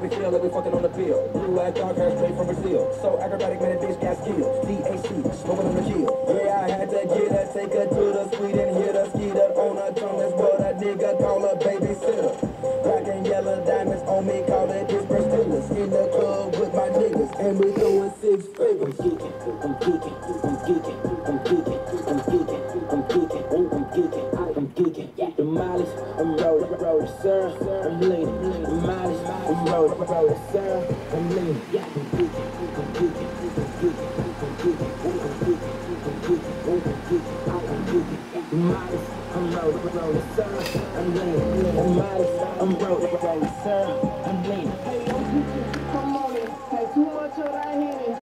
make me feel like we fucking on the pill. Blue ass dark hair straight from Brazil. So acrobatic, man, that bitch got skill. DAC, smoking on the kill. Yeah, I had to get her, take her to the suite and hit her, skeeter on her tongue. That's what a nigga call a babysitter. Black and yellow diamonds on me, call it Pittsburgh Steelers. In the club with my niggas, and we throwing six figures. I'm geeking, I'm geeking, I'm geeking, I'm geeking, I'm geeking, I'm geeking, I'm geeking. The mileage, I'm rolling, sir, I'm leaning. The mileage, I'm rolling, sir, I'm leaning. I'm geeking, I'm geeking, I'm geeking, I'm geeking, I'm geeking, I'm geeking, I'm geeking, I'm geeking. The mileage, I'm rolling, sir, I'm leaning. The mileage, I'm rolling, sir, I'm leaning.